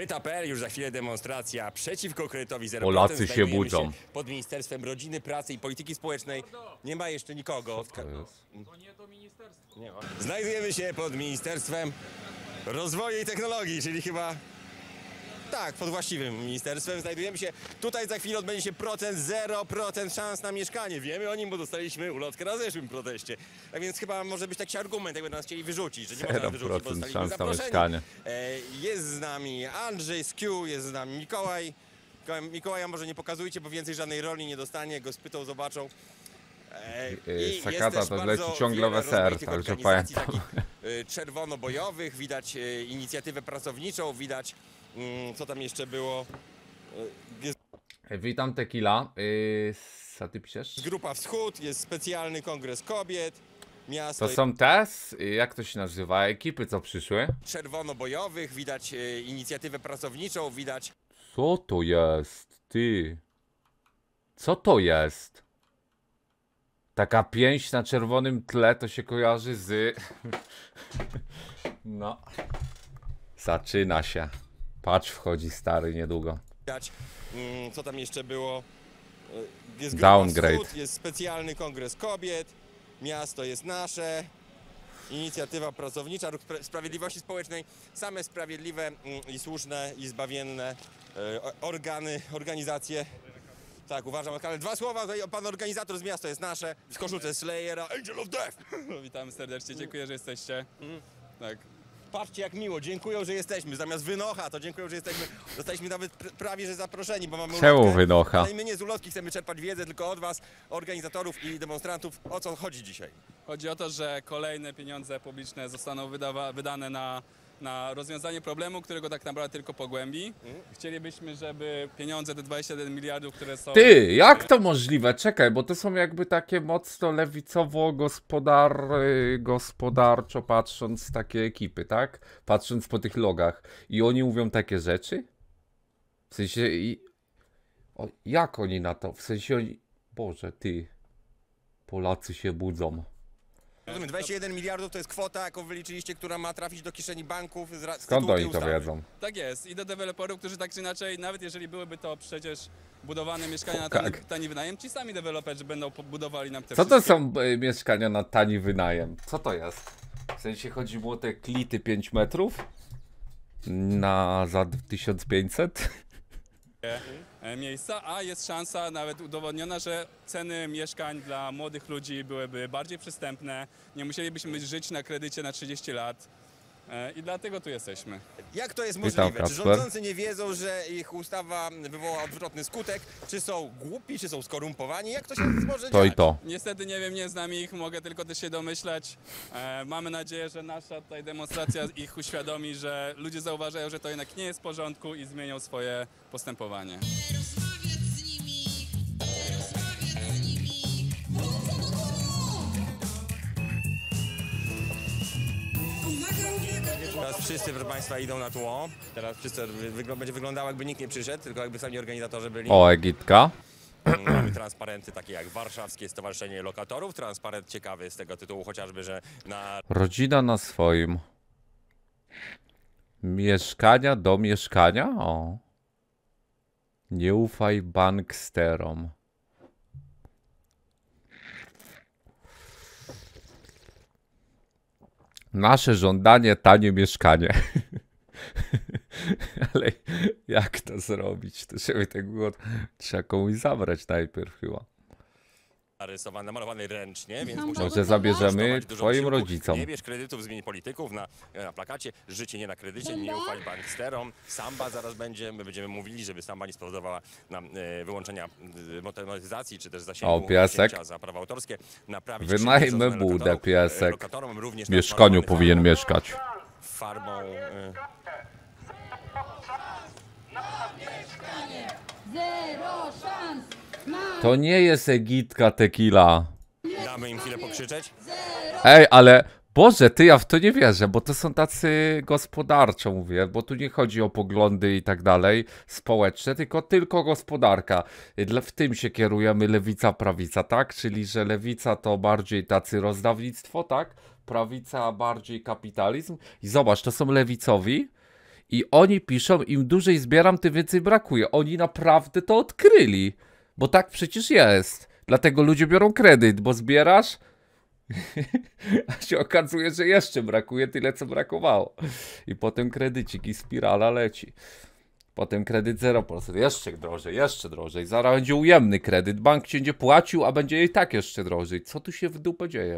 Pyta.pl, już za chwilę demonstracja przeciwko kredytowi 0%. Polacy się budzą. Pod Ministerstwem Rodziny, Pracy i Polityki Społecznej. Nie ma jeszcze nikogo. To nie to ministerstwo. Nie ma. Znajdujemy się pod Ministerstwem Rozwoju i Technologii, czyli chyba... Tak, pod właściwym ministerstwem znajdujemy się. Tutaj za chwilę odbędzie się 0% szans na mieszkanie. Wiemy o nim, bo dostaliśmy ulotkę na zeszłym proteście. A więc chyba może być taki argument, jakby nas chcieli wyrzucić, że nie można nas wyrzucić, bo dostaliśmy zaproszenie. Jest z nami Andrzej z Q, jest z nami Mikołaj. Mikołaja może nie pokazujcie, bo więcej żadnej roli nie dostanie, go spytał, zobaczą. Sakata to leci ciągle w SR, także pamiętam. Czerwono-bojowych, widać inicjatywę pracowniczą, widać co tam jeszcze było. Witam Tequila. Co ty piszesz? Grupa Wschód, jest specjalny kongres kobiet. Miasto To są te, jak to się nazywa, ekipy co przyszły? Czerwono-bojowych, widać inicjatywę pracowniczą, widać... Co to jest? Ty? Co to jest? Taka pięść na czerwonym tle to się kojarzy z... No. Zaczyna się. Patrz, wchodzi stary niedługo. Widać, co tam jeszcze było. Jest Downgrade. Wschód, jest specjalny kongres kobiet. Miasto jest nasze. Inicjatywa pracownicza, Ruch Sprawiedliwości Społecznej. Same sprawiedliwe i słuszne i zbawienne organizacje. Tak, uważam, ale dwa słowa, pan organizator z Miasto jest nasze. W koszulce Slayera, Angel of Death. Witam serdecznie, dziękuję, że jesteście. Tak. Patrzcie jak miło, dziękuję, że jesteśmy. Zamiast wynocha, to dziękuję, że jesteśmy. Zostaliśmy nawet prawie że zaproszeni, bo mamy Czemu ulotkę. wynocha? Ale my nie z ulotki chcemy czerpać wiedzę, tylko od was, organizatorów i demonstrantów. O co chodzi dzisiaj? Chodzi o to, że kolejne pieniądze publiczne zostaną wydane na rozwiązanie problemu, którego tak naprawdę tylko pogłębi. Chcielibyśmy, żeby pieniądze, te 21 miliardów, które są... Ty, jak to możliwe? Czekaj, bo to są jakby takie mocno lewicowo-gospodarczo patrząc takie ekipy, tak? Patrząc po tych logach. I oni mówią takie rzeczy? W sensie... jak oni na to? W sensie oni... Boże, ty. Polacy się budzą. 21 miliardów to jest kwota, jaką wyliczyliście, która ma trafić do kieszeni banków. Skąd oni to wiedzą? Tak jest. I do deweloperów, którzy tak czy inaczej, nawet jeżeli byłyby to przecież budowane mieszkania na tani wynajem, ci sami deweloperzy będą budowali nam te Co to są mieszkania na tani wynajem? Co to jest? W sensie chodzi mu o te klity 5 metrów? Za 1500? Miejsca, a jest szansa nawet udowodniona, że ceny mieszkań dla młodych ludzi byłyby bardziej przystępne, nie musielibyśmy żyć na kredycie na 30 lat i dlatego tu jesteśmy. Jak to jest możliwe? Czy rządzący nie wiedzą, że ich ustawa wywoła odwrotny skutek? Czy są głupi, czy są skorumpowani? Jak to się może To dziać? i to. Niestety nie wiem, nie znam ich, mogę tylko też się domyślać. Mamy nadzieję, że nasza tutaj demonstracja ich uświadomi, że ludzie zauważają, że to jednak nie jest w porządku i zmienią swoje postępowanie. Teraz wszyscy, proszę państwa, idą na tło. Teraz wszyscy będzie wyglądało, jakby nikt nie przyszedł, tylko jakby sami organizatorzy byli. O, Egitka. Mamy transparenty takie jak Warszawskie Stowarzyszenie Lokatorów. Transparent ciekawy z tego tytułu chociażby, że na... Rodzina na swoim. Mieszkania do mieszkania? O. Nie ufaj banksterom. Nasze żądanie, tanie mieszkanie. Ale jak to zrobić? To żeby tego trzeba komuś zabrać najpierw chyba. Narysowane, namalowane ręcznie, więc może zabierzemy twoim rodzicom. Nie bierz kredytów, zmień polityków na plakacie. Życie nie na kredycie, nie ufaj banksterom. Samba zaraz będzie, my będziemy mówili, żeby Samba nie spowodowała nam wyłączenia monetyzacji, czy też zasięgu za prawa autorskie. Wynajmy budę, piesek. W mieszkaniu powinien mieszkać. Farbą... Zero szans! To nie jest Egitka Tequila. Damy im chwilę pokrzyczeć? Ej, ale Boże, ty, ja w to nie wierzę, bo to są tacy gospodarczo mówię, bo tu nie chodzi o poglądy i tak dalej społeczne, tylko gospodarka. W tym się kierujemy lewica, prawica, tak? Czyli, że lewica to bardziej tacy rozdawnictwo, tak? Prawica bardziej kapitalizm. I zobacz, to są lewicowi I oni piszą, im dłużej zbieram, tym więcej brakuje. Oni naprawdę to odkryli. Bo tak przecież jest. Dlatego ludzie biorą kredyt, bo zbierasz, a się okazuje, że jeszcze brakuje tyle, co brakowało. I potem kredycik i spirala leci. Potem kredyt 0%, jeszcze drożej. Zaraz będzie ujemny kredyt, bank ci będzie płacił, a będzie i tak jeszcze drożej. Co tu się w dupę dzieje?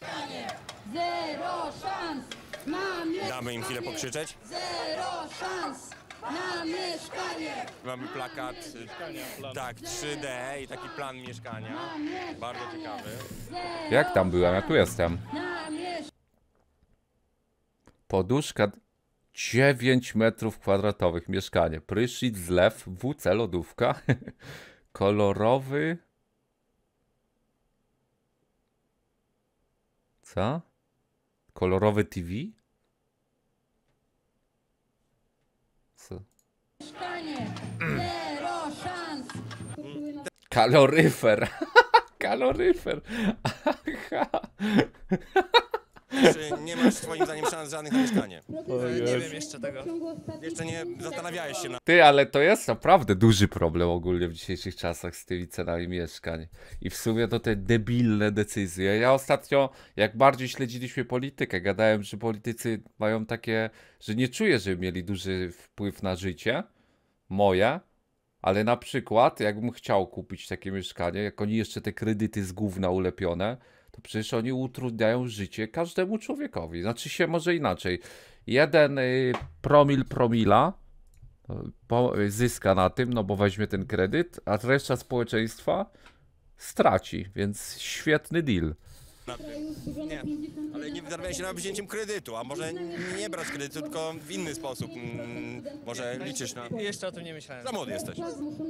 Zero szans na mieszkanie. Damy im chwilę pokrzyczeć. Zero szans na mieszkanie. Mamy plakat, tak, 3D i taki plan mieszkania. Bardzo ciekawy. Jak tam byłem? Ja tu jestem. Na mieszkanie. Poduszka 9 metrów kwadratowych, mieszkanie. Prysznic, zlew, WC, lodówka. Kolorowy. Co? Kolorowy TV? Co? Zero szans. Kaloryfer. Kaloryfer. Aha. Czy nie masz twoim zdaniem szans żadnych na mieszkanie? Nie wiem jeszcze tego. Jeszcze nie zastanawiałeś się na... Ty, ale to jest naprawdę duży problem ogólnie w dzisiejszych czasach z tymi cenami mieszkań. I w sumie to te debilne decyzje. Ja ostatnio, jak bardziej śledziliśmy politykę, gadałem, że politycy mają takie, że nie czuję, że mieli duży wpływ na życie moje, ale na przykład, jakbym chciał kupić takie mieszkanie, jak oni jeszcze te kredyty z gówna ulepione, to przecież oni utrudniają życie każdemu człowiekowi. Znaczy się może inaczej. Jeden promila zyska na tym, no bo weźmie ten kredyt, a reszta społeczeństwa straci, więc świetny deal. Nie, ale nie zastanawiałeś się nad wzięciem kredytu, a może nie brać kredytu, tylko w inny sposób. Może liczysz na... Jeszcze o tym nie myślałem. Za młody jesteś.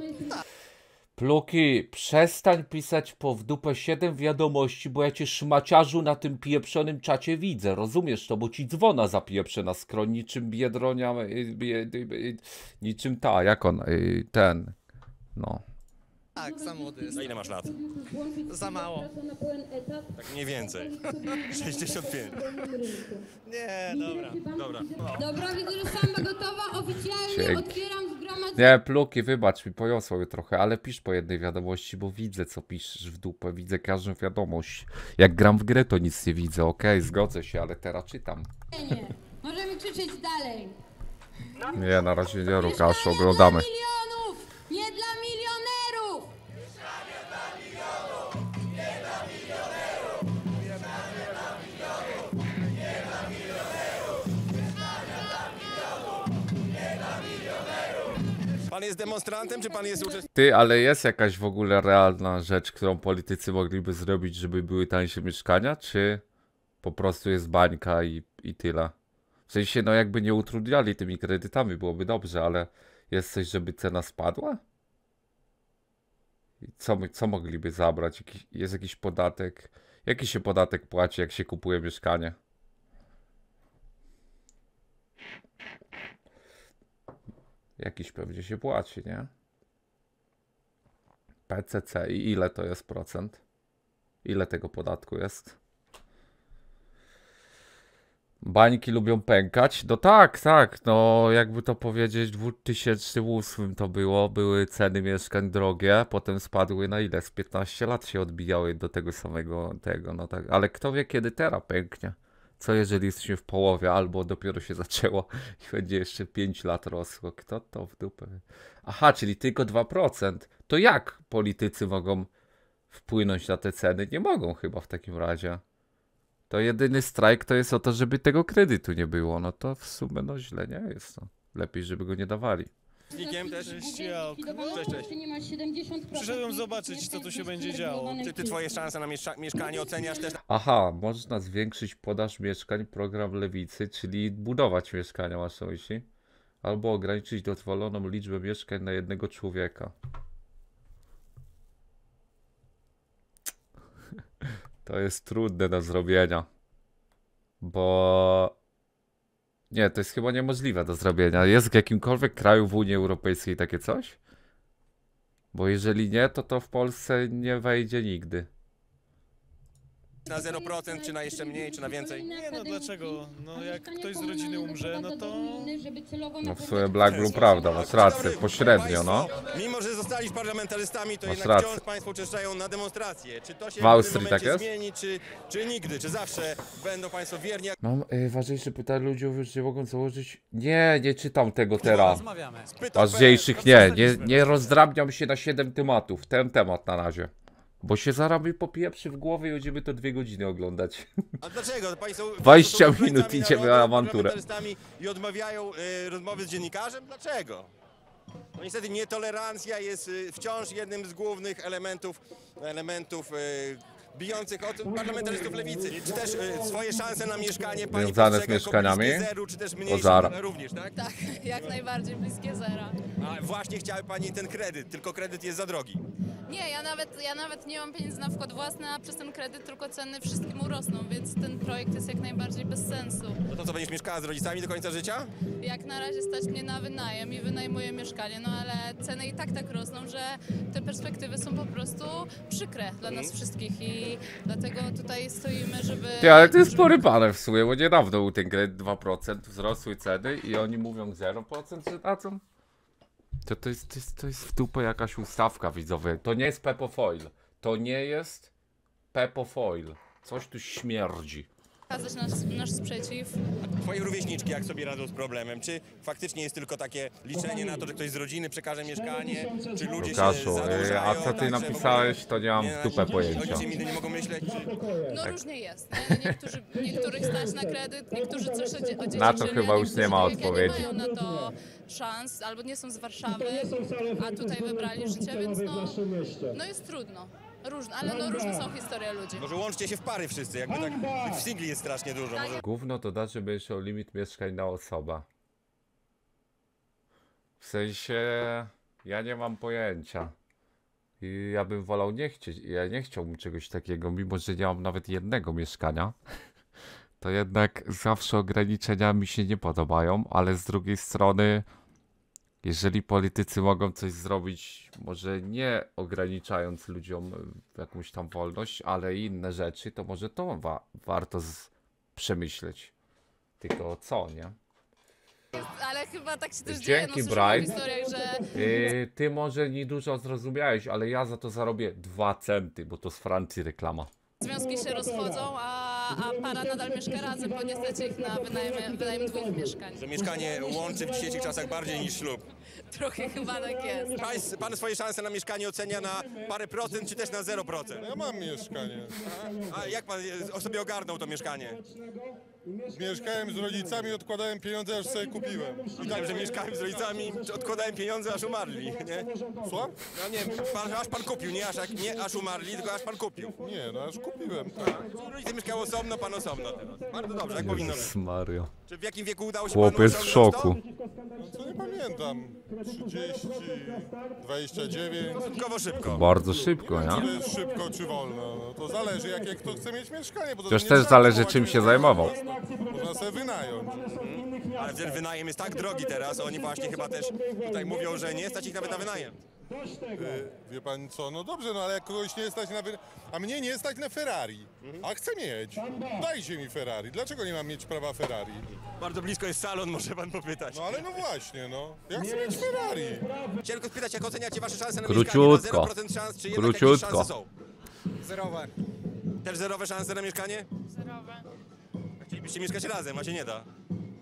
Pluki, przestań pisać po w dupę 7 wiadomości, bo ja cię szmaciarzu na tym pieprzonym czacie widzę, rozumiesz to, bo ci dzwona zapieprze na skroń, niczym Biedronia, niczym ta, jak on, ten, no. Tak, za młody jest. Za ile masz lat? Za mało. Tak mniej więcej. 65. Nie, dobra. Dobra. Dobra, widzę, że samba gotowa. Oficjalnie Dzięki. otwieram zgromadzenie. Nie, Pluki, wybacz mi, poniosło mnie trochę, ale pisz po jednej wiadomości, bo widzę, co piszesz w dupę, widzę każdą wiadomość. Jak gram w grę, to nic nie widzę, okej, zgodzę się, ale teraz czytam. Możemy krzyczeć dalej. Nie, na razie nie, Łukasz, Mieszkanie oglądamy. dla milionów, nie dla milionerów. Pan jest demonstrantem, czy pan jest uczestnikiem? Ty, ale jest jakaś w ogóle realna rzecz, którą politycy mogliby zrobić, żeby były tańsze mieszkania, czy po prostu jest bańka i tyle? W sensie, no jakby nie utrudniali tymi kredytami, byłoby dobrze, ale jest coś, żeby cena spadła? I co mogliby zabrać? Jest jakiś podatek? Jaki się podatek płaci, jak się kupuje mieszkanie? Jakiś pewnie się płaci, nie? PCC i ile to jest procent? Ile tego podatku jest? Bańki lubią pękać? No tak, no jakby to powiedzieć, w 2008 to były ceny mieszkań drogie, potem spadły na ile? Z 15 lat się odbijały do tego samego tego, no tak, ale kto wie kiedy teraz pęknie? Co jeżeli jesteśmy w połowie, albo dopiero się zaczęło i będzie jeszcze 5 lat rosło? Kto to w dupę? Aha, czyli tylko 2%. To jak politycy mogą wpłynąć na te ceny? Nie mogą chyba w takim razie. To jedyny strajk to jest o to, żeby tego kredytu nie było. No to w sumie no źle nie jest to. Lepiej, żeby go nie dawali. Uczestnikiem też? Cześć. Przyszedłem zobaczyć, co tu się będzie działo. Czy ty twoje szanse na mieszkanie oceniasz też? Aha, można zwiększyć podaż mieszkań, program lewicy, czyli budować mieszkania, masz na myśli? Albo ograniczyć dozwoloną liczbę mieszkań na jednego człowieka. To jest trudne do zrobienia. Bo... Nie, to jest chyba niemożliwe do zrobienia. Jest w jakimkolwiek kraju w Unii Europejskiej takie coś? Bo jeżeli nie, to w Polsce nie wejdzie nigdy. Na 0%, czy na jeszcze mniej, czy na więcej? Nie no, dlaczego? No jak ktoś z rodziny umrze, no to... No w sumie Black Blue prawda, masz rację, pośrednio, no. Mimo, że zostali parlamentarzystami, to Masz jednak rację. wciąż państwo uczęszczają na demonstracje. Czy to się W Austrii w tym momencie tak jest? zmieni, czy nigdy? Czy zawsze będą państwo wierni? Jak Mam ważniejsze pytanie, ludzie już nie mogą założyć... Nie czytam tego teraz. pytał Ważniejszych nie rozdrabniam się na 7 tematów, ten temat na razie. Bo się zaraz mi popieprzy w głowie i będziemy to 2 godziny oglądać. A dlaczego? Państwo 20 są obrońcami minut idziemy narodu, na awanturę. parlamentarzystami I odmawiają rozmowy z dziennikarzem? Dlaczego? No niestety nietolerancja jest wciąż jednym z głównych elementów bijących od parlamentarzystów lewicy. Czy też swoje szanse na mieszkanie pani Związane z postrzega jako mieszkaniami? bliskie zeru, czy też mniejsze Zara. również, tak? Tak, jak najbardziej bliskie zera. A właśnie chciały pani ten kredyt, tylko kredyt jest za drogi. Nie, ja nawet nie mam pieniędzy na wkład własny, a przez ten kredyt tylko ceny wszystkim urosną, więc ten projekt jest jak najbardziej bez sensu. No to co, będziesz mieszkała z rodzicami do końca życia? Jak na razie stać mnie na wynajem i wynajmuję mieszkanie, no ale ceny i tak rosną, że te perspektywy są po prostu przykre dla nas wszystkich i dlatego tutaj stoimy, żeby... Ty, ale to jest porypane w sumie, bo niedawno był ten kredyt 2%, wzrosły ceny i oni mówią 0%, że dadzą. To jest w dupę jakaś ustawka, widzowie. To nie jest Pepofoil. To nie jest Pepofoil. Coś tu śmierdzi. Pokazać nasz sprzeciw. Twoje rówieśniczki jak sobie radzą z problemem? Czy faktycznie jest tylko takie liczenie na to, że ktoś z rodziny przekaże mieszkanie? Czy ludzie Łukaszu, się zadłużają? a co ty tak, że w ogóle napisałeś, to nie mam w dupę pojęcia. Oni nigdy nie mogą myśleć, czy... No różnie jest. Nie? Niektórych stać na kredyt, niektórzy coś o dzieci Na to żyli, chyba a już nie ma niektórzy odpowiedzi. nie mają na to szans, albo nie są z Warszawy, a tutaj wybrali życie, więc no jest trudno. Różne, ale no różne są historie ludzi. Może łączcie się w pary wszyscy, jakby tak w singli jest strasznie dużo. Może... Gówno to da, żeby miał limit mieszkań na osobę. W sensie, ja nie mam pojęcia. I ja bym wolał nie chcieć, ja nie chciałbym czegoś takiego, mimo że nie mam nawet jednego mieszkania. To jednak zawsze ograniczenia mi się nie podobają, ale z drugiej strony, jeżeli politycy mogą coś zrobić, może nie ograniczając ludziom jakąś tam wolność, ale inne rzeczy, to może to warto przemyśleć. Tylko co, nie? Ale chyba tak się też Dzięki, dzieje, no słyszałam o Bright. historiach, że Ty może nie dużo zrozumiałeś, ale ja za to zarobię 2 centy, bo to z Francji reklama. związki się rozchodzą, a para nadal mieszka razem, bo nie stać ich na wynajem 2 mieszkań. Że mieszkanie łączy w dzisiejszych czasach bardziej niż ślub. Trochę chyba tak jest. Pan swoje szanse na mieszkanie ocenia na parę procent, czy też na 0%? Ja mam mieszkanie. A jak pan sobie ogarnął to mieszkanie? Mieszkałem z rodzicami, odkładałem pieniądze, aż sobie kupiłem. Widziałem, że mieszkałem z rodzicami, odkładałem pieniądze, aż umarli, nie? Słucham? No nie wiem, aż pan kupił, nie aż umarli, tylko aż pan kupił. Nie, no aż kupiłem. Tak. Rodzice mieszkały osobno, pan osobno teraz. Bardzo dobrze, jak powinno być. Mario. Czy w jakim wieku udało się Chłop panu jest w osiągnąć szoku. No co nie pamiętam. 30, 29. Stosunkowo szybko. Bardzo szybko, Czy to nie? jest szybko, czy wolno? No to zależy, jakie kto chce mieć mieszkanie. Bo to Chociaż nie też trzeba zależy, kupować czym się mieszkania zajmował. własne. Można sobie wynająć. Ale ten wynajem jest tak drogi teraz, oni właśnie chyba też tutaj mówią, że nie stać ich nawet na wynajem. Wie pan co, no dobrze, no ale jak kogoś nie stać na a mnie nie stać na Ferrari, a chcę mieć. Dajcie mi Ferrari. Dlaczego nie mam mieć prawa Ferrari? Bardzo blisko jest salon, może pan popytać. No ale no właśnie, no. Ja chcę mieć Ferrari. Chciałem tylko spytać, jak oceniacie wasze szanse na Króciutko. mieszkanie? Na 0% szans, czy jednak Króciutko. jakieś szanse są? Zerowe. Też zerowe szanse na mieszkanie? Zerowe. Chcielibyście mieszkać razem, a się nie da.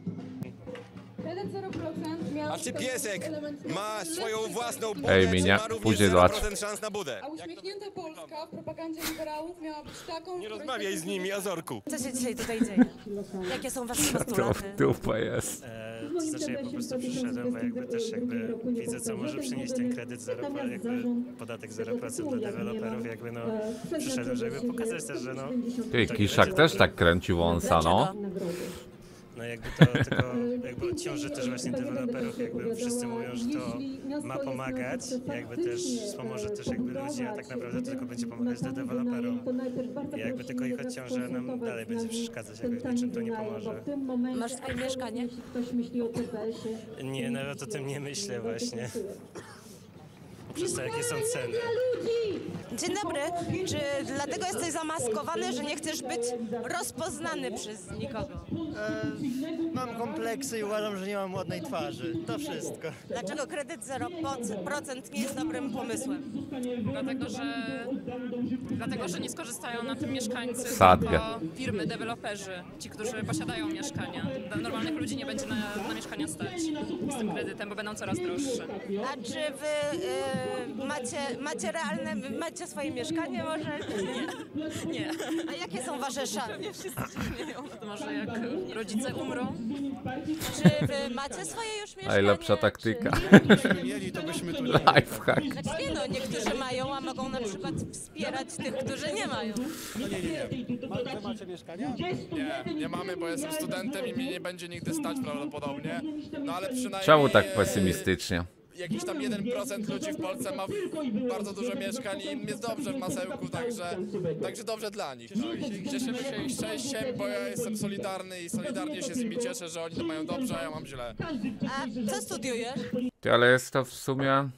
Kredyt 0% miał... A czy piesek ma swoją własną budę, Ej, czy minia, ma również później zobacz. 0% szans na budę? A uśmiechnięta Polska w propagandzie liberałów miała być taką... Nie rozmawiaj z nimi, Azorku. Co się dzisiaj tutaj dzieje? Jakie są wasze To postulaty? w dupę jest. To znaczy ja po prostu przyszedłem, bo jakby też widzę, co może przynieść ten kredyt 0%, jakby podatek 0% dla deweloperów, jakby no przyszedłem, żeby pokazać też, że no... Ty, to nie Kiszak będzie też dobre. tak kręci wąsa, no. No jakby to tylko jakby odciąży też właśnie deweloperów, jakby wszyscy mówią, że to ma pomagać, jakby też wspomoże też jakby ludzi, a tak naprawdę to tylko będzie pomagać deweloperom. I jakby tylko ich odciąży, a nam dalej będzie przeszkadzać, jakby w niczym to nie pomoże. Masz swoje mieszkanie? Nie, nawet o tym nie myślę właśnie. przez to, jakie są ceny. Dzień dobry. Czy dlatego jesteś zamaskowany, że nie chcesz być rozpoznany przez nikogo? Mam kompleksy i uważam, że nie mam ładnej twarzy. To wszystko. Dlaczego kredyt 0% nie jest dobrym pomysłem? Dlatego, że nie skorzystają na tym mieszkańcy, Sadgę. tylko firmy, deweloperzy, ci, którzy posiadają mieszkania. Dla normalnych ludzi nie będzie na mieszkania stać z tym kredytem, bo będą coraz droższe. A czy wy macie realne, macie swoje mieszkanie może? Nie. A jakie są wasze szanse? Nie wszyscy się śmieją. Może jak rodzice umrą. Czy wy macie swoje już mieszkanie? Najlepsza taktyka. Gdybyśmy mieli, to byśmy tu nie byli. Lifehack. Znaczy nie no, niektórzy mają, a mogą na przykład wspierać tych, którzy nie mają. Macie mieszkania? Nie mamy, bo jestem studentem i mnie nie będzie nigdy stać prawdopodobnie. No ale przynajmniej... Czemu tak pesymistycznie? Jakiś tam 1% ludzi w Polsce ma bardzo dużo mieszkań i im jest dobrze w masełku, także dobrze dla nich. No. I cieszymy się ich szczęściem, bo ja jestem solidarny i solidarnie się z nimi cieszę, że oni to mają dobrze, a ja mam źle. A co studiujesz? Ty, ale jest to w sumie...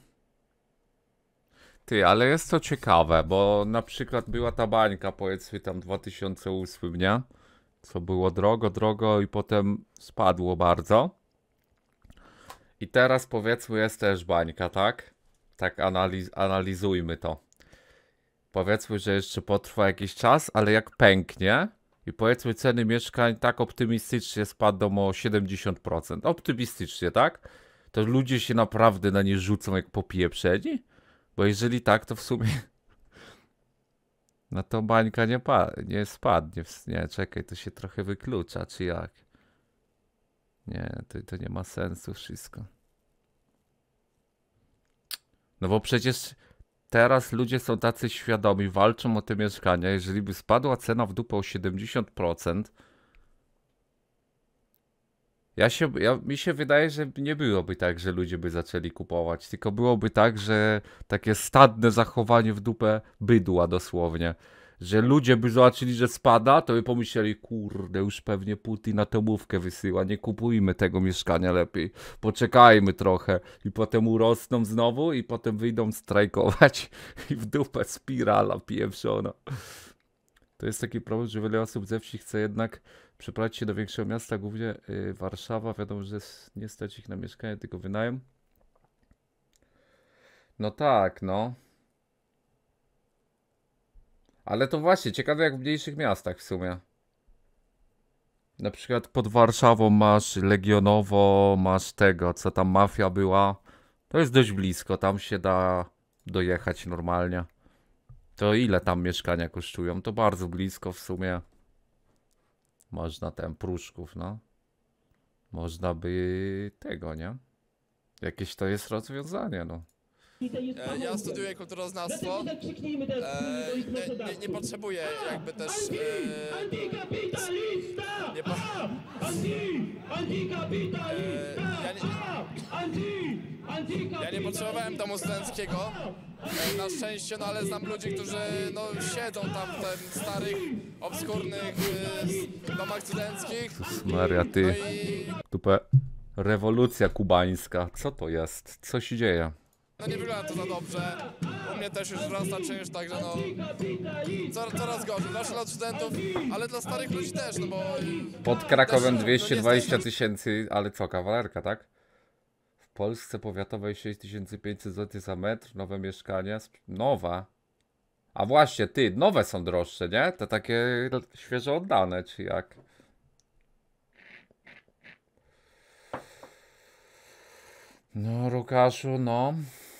Ty, ale jest to ciekawe, bo na przykład była ta bańka, powiedzmy tam 2008, nie? Co było drogo i potem spadło bardzo. I teraz powiedzmy jest też bańka, tak? Tak analizujmy to. Powiedzmy, że jeszcze potrwa jakiś czas, ale jak pęknie i powiedzmy ceny mieszkań tak optymistycznie spadną o 70%. Optymistycznie, tak? To ludzie się naprawdę na nie rzucą jak popieprzeni? Bo jeżeli tak, to w sumie... No to bańka nie spadnie. Nie, czekaj, to się trochę wyklucza, czy jak? Nie, to nie ma sensu wszystko. No bo przecież teraz ludzie są tacy świadomi, walczą o te mieszkania. Jeżeli by spadła cena w dupę o 70%, mi się wydaje, że nie byłoby tak, że ludzie by zaczęli kupować, tylko byłoby tak, że takie stadne zachowanie w dupę bydła dosłownie. Że ludzie by zobaczyli, że spada, to by pomyśleli, kurde, już pewnie Putin atomówkę wysyła, nie kupujmy tego mieszkania lepiej, poczekajmy trochę i potem urosną znowu i potem wyjdą strajkować i w dupę spirala pieprzona. To jest taki problem, że wiele osób ze wsi chce jednak przeprowadzić się do większego miasta, głównie Warszawa, wiadomo, że nie stać ich na mieszkanie, tylko wynajem. No tak, no. Ale to właśnie, ciekawe jak w mniejszych miastach w sumie. Na przykład pod Warszawą masz Legionowo, masz tego, co tam mafia była. To jest dość blisko, tam się da dojechać normalnie. To ile tam mieszkania kosztują? To bardzo blisko w sumie. Można ten Pruszków, no. Można by tego, nie? Jakieś to jest rozwiązanie, no. Ja studiuję kulturoznawstwo. Nie potrzebuję jakby też... Ja nie potrzebowałem domu studenckiego, na szczęście, no ale znam ludzi, którzy no, siedzą tam w tych starych, obskurnych domach studenckich. Maria, ty. No i... Tupę. Rewolucja kubańska. Co to jest? Co się dzieje? No nie wygląda to za dobrze. U mnie też już wzrasta czynsz, także no... Coraz gorzej. Zawsze dla studentów, ale dla starych ludzi też, no bo... Pod Krakowem też, 220 000, ale co, kawalerka, tak? W Polsce powiatowej 6500 zł za metr, nowe mieszkania, nowe. A właśnie, ty, nowe są droższe, nie? To takie świeżo oddane, czy jak? No, Łukaszu, no.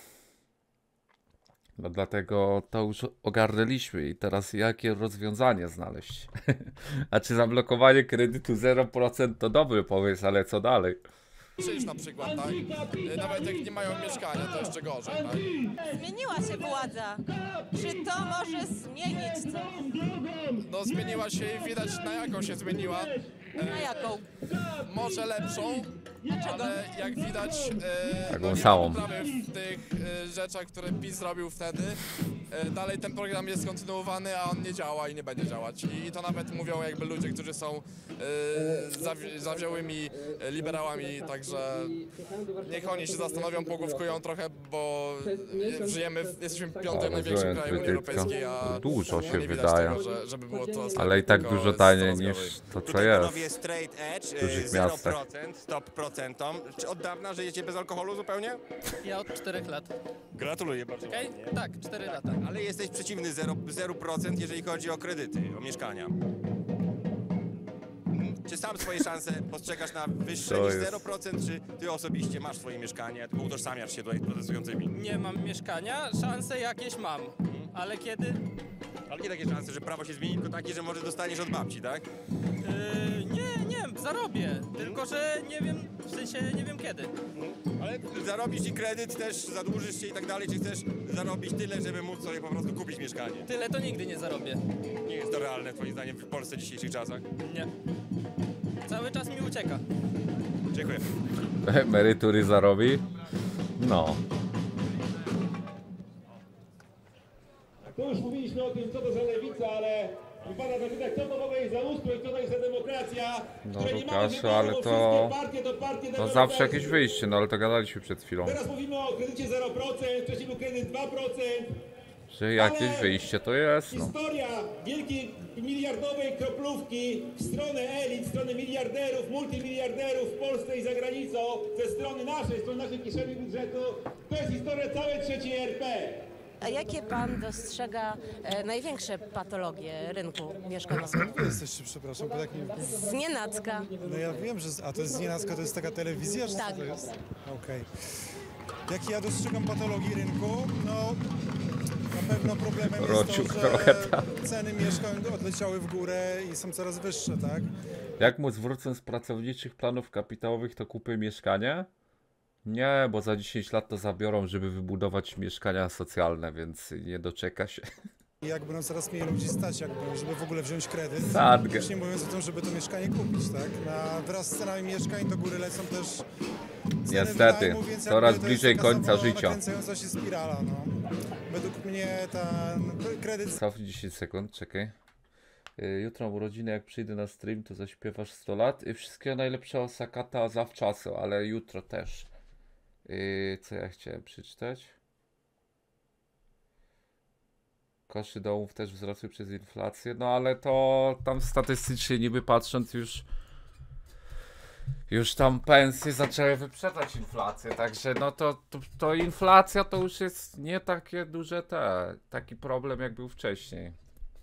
No dlatego to już ogarnęliśmy i teraz jakie rozwiązanie znaleźć? A czy zablokowanie kredytu 0% to dobry pomysł, ale co dalej? Czyż na przykład, tak? Nawet jak nie mają mieszkania, to jeszcze gorzej, tak? Zmieniła się władza. Czy to może zmienić coś? No zmieniła się i widać na jaką się zmieniła. Na jaką? Może lepszą, ale jak widać Taką samą. poprawy w tych rzeczach, które PiS zrobił wtedy, dalej ten program jest kontynuowany, a on nie działa i nie będzie działać. I to nawet mówią jakby ludzie, którzy są zawiałymi liberałami, także niech oni się zastanowią, pogłówkują trochę, bo jesteśmy piątym największym krajem Unii Europejskiej, a dużo się nie widać wydaje. tego, żeby było to Ale i tak tylko dużo z taniej coraz niż gorzej. to, co Tutaj jest. panowie straight edge, W dużych 0%, miastach. stop procentom. Czy od dawna żyjecie bez alkoholu zupełnie? Ja od 4 lat. Gratuluję bardzo. Okej? Tak, 4 lata. Ale jesteś przeciwny 0%, jeżeli chodzi o kredyty, o mieszkania. Czy sam swoje szanse postrzegasz na wyższe To niż jest- 0%, czy ty osobiście masz swoje mieszkanie, tylko utożsamiasz się tutaj z protestującymi? Nie mam mieszkania, szanse jakieś mam. Ale kiedy? Ale nie takie szanse, że prawo się zmieni, tylko takie, że może dostaniesz od babci, tak? Nie, zarobię. Tylko, że nie wiem, w sensie nie wiem kiedy. Ale zarobisz i kredyt też, zadłużysz się i tak dalej, czy chcesz zarobić tyle, żeby móc sobie po prostu kupić mieszkanie? Tyle to nigdy nie zarobię. Nie jest to realne twoim zdaniem w Polsce w dzisiejszych czasach? Nie. Cały czas mi ucieka. Dziękuję. Emerytury zarobi? No. Tu już mówiliśmy o tym, co to za lewica, ale wypada zapytać, co to w ogóle jest za ustrój, co to jest za demokracja, No której nie mamy Łukaszu, wyboru, ale bo to... wszystkie partie No deweloperskie. zawsze jakieś wyjście, no ale to gadaliśmy przed chwilą. Teraz mówimy o kredycie 0%, wcześniej był kredyt 2%. Że jakieś wyjście to jest, no. Historia wielkiej miliardowej kroplówki w stronę elit, w stronę miliarderów, multimiliarderów w Polsce i za granicą, ze strony naszej kieszeni budżetu, to jest historia całej trzeciej RP. A jakie pan dostrzega największe patologie rynku mieszkaniowego? Wy jesteście, przepraszam, bo tak nie... Znienacka. No ja wiem, że... A to jest Znienacka, to jest taka telewizja, że Tak. co to jest? Okej. Jakie ja dostrzegam patologii rynku? No... Na pewno problemem jest Rociuk to, trochę że tam. ceny mieszkań odleciały w górę i są coraz wyższe, tak? Jak mu zwrócą z pracowniczych planów kapitałowych, to kupię mieszkanie? Nie, bo za 10 lat to zabiorą, żeby wybudować mieszkania socjalne, więc nie doczeka się. I jakby nam coraz mniej ludzi stać, jakby, żeby w ogóle wziąć kredyt. Sadgę. Już nie mówiąc o tym, żeby to mieszkanie kupić, tak? Wraz z cenami mieszkań do góry lecą też ceny Niestety, wynajmu, więc coraz jakby to bliżej jest taka końca życia. nakręcająca się spirala, no. Według mnie ten kredyt... Cofnij 10 sekund, czekaj. Jutro mam urodziny, jak przyjdę na stream, to zaśpiewasz 100 lat. Wszystkiego najlepszego, Sakata, zawczasu, ale jutro też. Co ja chciałem przeczytać? Koszty domów też wzrosły przez inflację, no ale to tam statystycznie niby patrząc już tam pensje zaczęły wyprzedzać inflację, także no to inflacja to już jest nie takie duże taki problem jak był wcześniej.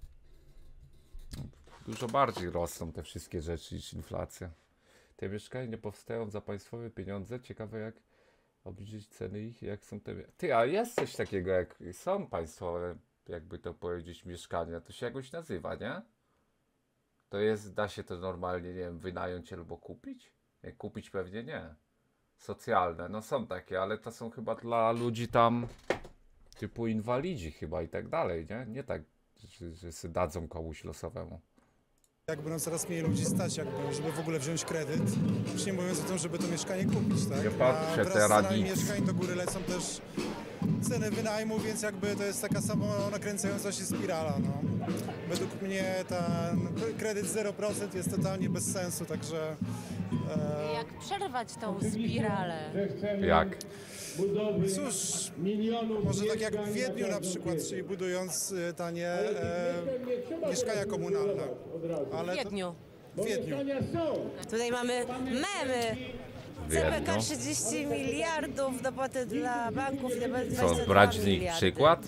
Dużo bardziej rosną te wszystkie rzeczy niż inflacja. Te mieszkania nie powstają za państwowe pieniądze, ciekawe jak obniżyć ceny ich, jak są te... Ty, a jest coś takiego jak są państwowe, jakby to powiedzieć, mieszkania, to się jakoś nazywa, nie? To jest, da się to normalnie, nie wiem, wynająć albo kupić? Nie, kupić pewnie nie. Socjalne, no są takie, ale to są chyba dla ludzi tam typu inwalidzi chyba i tak dalej, nie? Nie tak, że się dadzą komuś losowemu. Jakby nam coraz mniej ludzi stać, jakby, żeby w ogóle wziąć kredyt. Już nie mówiąc o tym, żeby to mieszkanie kupić, tak? Ja patrzę, wraz te z cenami radnicy. mieszkań do góry lecą też ceny wynajmu, więc jakby to jest taka samo nakręcająca się spirala, no. Według mnie ten kredyt 0% jest totalnie bez sensu, także... Jak przerwać tą spiralę? Jak? Cóż, może tak jak w Wiedniu na przykład, czyli budując tanie mieszkania komunalne. Ale W Wiedniu. W Wiedniu. Tutaj mamy memy. CPK 30 miliardów, dopłaty dla banków i dopłaty Co, 22 brać z nich miliardy. przykład?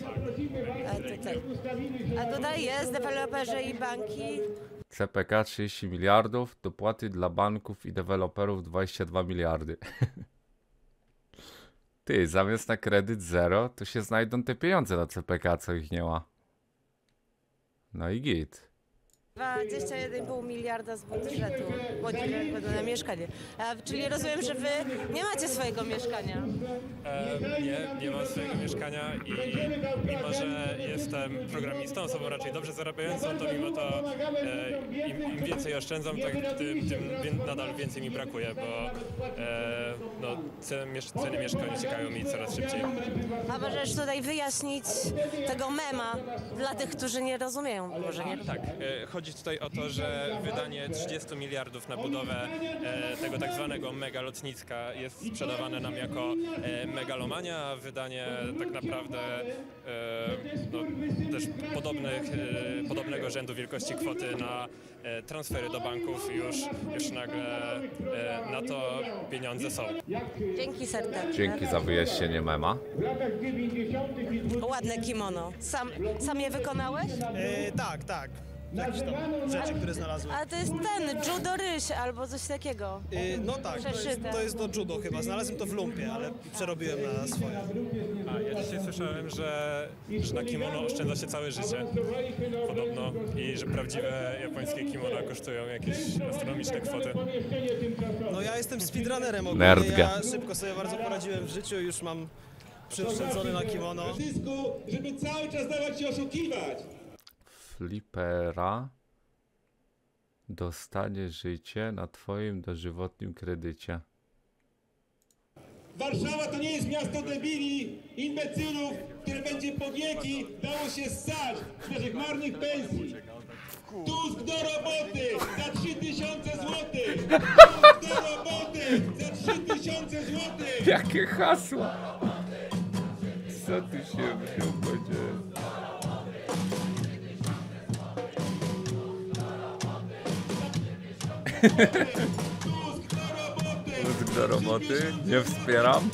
A tutaj jest deweloperzy i banki. CPK 30 miliardów, dopłaty dla banków i deweloperów 22 miliardy. Ty, zamiast na kredyt 0, to się znajdą te pieniądze na CPK, co ich nie ma. No i git. 21,5 miliarda z budżetu na mieszkanie. Czyli rozumiem, że wy nie macie swojego mieszkania. Nie mam swojego mieszkania i mimo, że jestem programistą, osobą raczej dobrze zarabiającą, to mimo to im więcej oszczędzam, tak tym nadal więcej mi brakuje, bo ceny mieszkań uciekają mi coraz szybciej. A możesz tutaj wyjaśnić tego mema dla tych, którzy nie rozumieją? Może nie? Tak, chodzi tutaj o to, że wydanie 30 miliardów na budowę tego tak zwanego megalotniska jest sprzedawane nam jako megalomania, a wydanie tak naprawdę też podobnego rzędu wielkości kwoty na transfery do banków już nagle na to pieniądze są. Dzięki serdecznie. Dzięki za wyjaśnienie mema. Ładne kimono. Sam je wykonałeś? Tak. Jakieś tam rzeczy, które znalazłem. A to jest ten, judo ryś albo coś takiego. No tak, to jest do judo chyba. Znalazłem to w lumpie, ale przerobiłem na swoje. Ja dzisiaj słyszałem, że na kimono oszczędza się całe życie, podobno, i że prawdziwe japońskie kimono kosztują jakieś astronomiczne kwoty. No ja jestem speedrunnerem ogólnie, Nerdga. ja szybko sobie bardzo poradziłem w życiu, już mam przeoszczędzony na kimono. Żeby cały czas dawać się oszukiwać. Flipera dostanie życie na twoim dożywotnim kredycie. Warszawa to nie jest miasto debili, imbecylów, które będzie po wieki dało się ssać z naszych marnych pensji. Tusk do roboty za 3000 złotych! Tusk do roboty za 3000 złotych! Jakie hasła! Co tu się będzie? Tusk do roboty? Nie wspieram.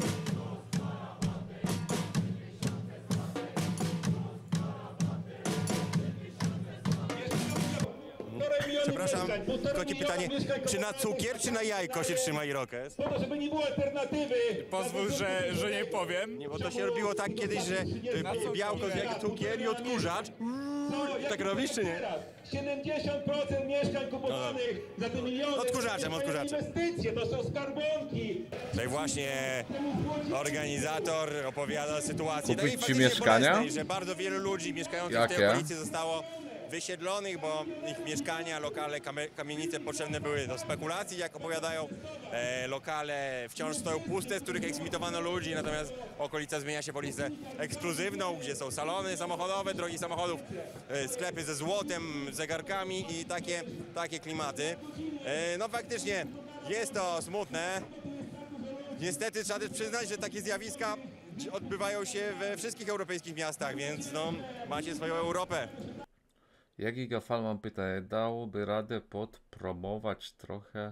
Przepraszam, tylko takie pytanie, czy na cukier, czy na jajko się trzyma Irokes? Po to, żeby nie było alternatywy. Pozwól, że nie powiem. Nie, bo to się robiło tak kiedyś, że białko z jajka, cukier i odkurzacz. Tak robisz, czy nie? 70% mieszkań kupowanych za te miliony. Odkurzaczem. Inwestycje, to są skarbonki. Tutaj właśnie organizator opowiada o sytuacji. Kupić ci faktycznie mieszkania? bolesnej, że bardzo wielu ludzi mieszkających w tej Jakie? okolicy zostało wysiedlonych, bo ich mieszkania, lokale, kamienice potrzebne były do spekulacji, jak opowiadają. Lokale wciąż stoją puste, z których eksmitowano ludzi, natomiast okolica zmienia się w ulicę ekskluzywną, gdzie są salony samochodowe, drogi samochodów, sklepy ze złotem, zegarkami i takie klimaty. No faktycznie jest to smutne. Niestety trzeba też przyznać, że takie zjawiska odbywają się we wszystkich europejskich miastach, więc no, macie swoją Europę. Jak Gigafal, mam pytanie, dałoby radę podpromować trochę?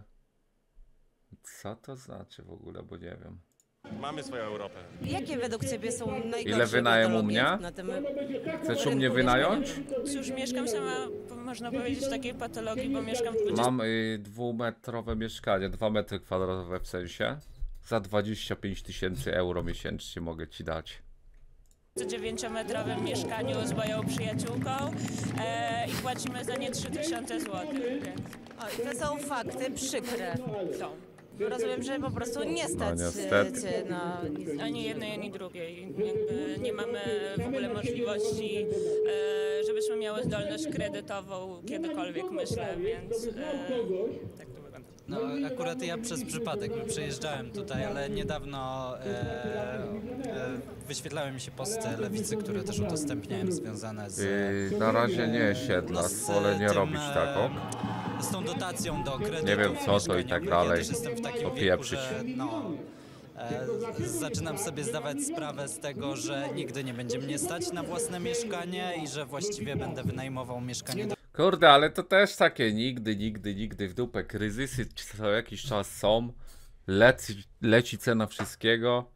Co to znaczy w ogóle, bo nie wiem. Mamy swoją Europę. Jakie według ciebie są najgorsze Ile wynajem u mnie? na tym Chcesz u mnie wynająć? Cóż, mieszkam sama, można powiedzieć, w takiej patologii, bo mieszkam w Mam dwumetrowe mieszkanie, 2 metry kwadratowe w sensie. Za 25 000 euro miesięcznie mogę ci dać. 9-metrowym mieszkaniu z moją przyjaciółką i płacimy za nie 3000 zł. O, i to są fakty przykre. Są. Rozumiem, że po prostu nie stać niestety. cię na nic. Ani jednej, ani drugiej. Jakby nie mamy w ogóle możliwości, żebyśmy miały zdolność kredytową kiedykolwiek, myślę, więc tak to wygląda. No akurat ja przez przypadek przejeżdżałem tutaj, ale niedawno wyświetlały mi się posty lewicy, które też udostępniałem związane z... Na razie nie siedla, wolę nie robić taką. Z tą dotacją do kredytu. Nie wiem co to i tak dalej. Ja też jestem w takim wieku, Opieprzyć. że zaczynam sobie zdawać sprawę z tego, że nigdy nie będzie mnie stać na własne mieszkanie i że właściwie będę wynajmował mieszkanie do... Kurde, ale to też takie nigdy w dupę. Kryzysy co jakiś czas są. Leci cena wszystkiego.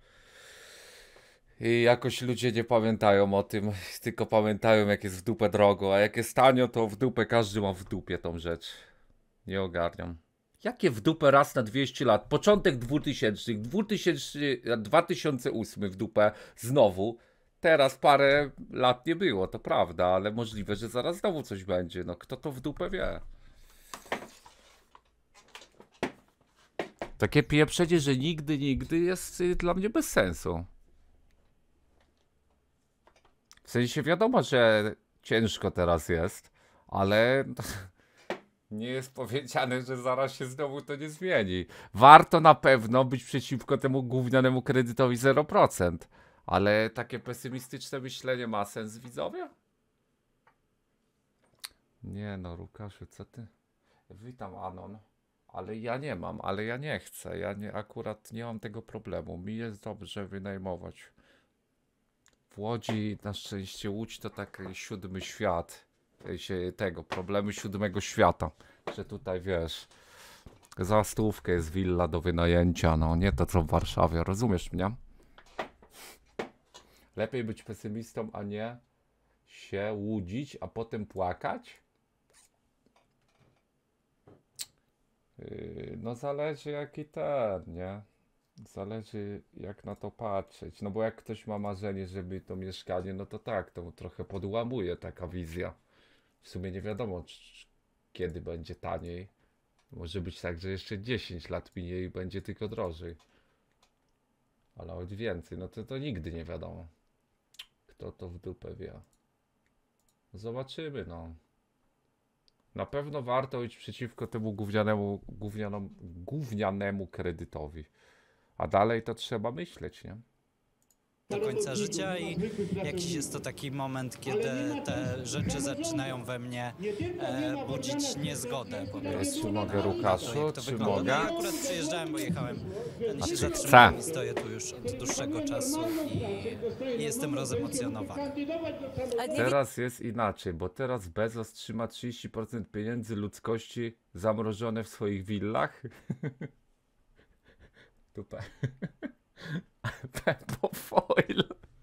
I jakoś ludzie nie pamiętają o tym, tylko pamiętają jak jest w dupę drogo, a jak jest tanio, to w dupę każdy ma w dupie tą rzecz. Nie ogarniam. Jakie w dupę raz na 200 lat? Początek 2000, 2008 w dupę znowu. teraz parę lat nie było, to prawda, ale możliwe, że zaraz znowu coś będzie. No kto to w dupę wie? Takie pieprzenie, że nigdy jest dla mnie bez sensu. W sensie wiadomo, że ciężko teraz jest, ale nie jest powiedziane, że zaraz się znowu to nie zmieni. Warto na pewno być przeciwko temu gównianemu kredytowi 0%. Ale takie pesymistyczne myślenie ma sens, widzowie? Nie no, Łukaszu, co ty? Witam, Anon. Ale ja nie mam, ale ja nie chcę. Akurat nie mam tego problemu. Mi jest dobrze wynajmować. W Łodzi, na szczęście Łódź to taki 7. świat. Problemy 7. świata. Że tutaj wiesz, za stówkę jest willa do wynajęcia. No nie to co w Warszawie, rozumiesz mnie? Lepiej być pesymistą, a nie się łudzić, a potem płakać? No zależy jaki nie? Zależy jak na to patrzeć. No bo jak ktoś ma marzenie, żeby to mieszkanie, no to tak, to trochę podłamuje taka wizja. W sumie nie wiadomo, kiedy będzie taniej. Może być tak, że jeszcze 10 lat minie i będzie tylko drożej. Ale choć więcej, no to nigdy nie wiadomo. Kto to w dupę wie. Zobaczymy, no. Na pewno warto iść przeciwko temu gównianemu kredytowi. A dalej to trzeba myśleć, nie? Do końca życia i jakiś jest to taki moment, kiedy te rzeczy zaczynają we mnie budzić niezgodę. Czy mogę, Łukaszu? Czy mogę? Ja akurat przyjeżdżałem, bo jechałem, się czy zatrzymałem i stoję tu już od dłuższego czasu i jestem rozemocjonowany. Teraz jest inaczej, bo teraz Bezos trzyma 30% pieniędzy ludzkości zamrożone w swoich willach. Tupę. Pepo Foil.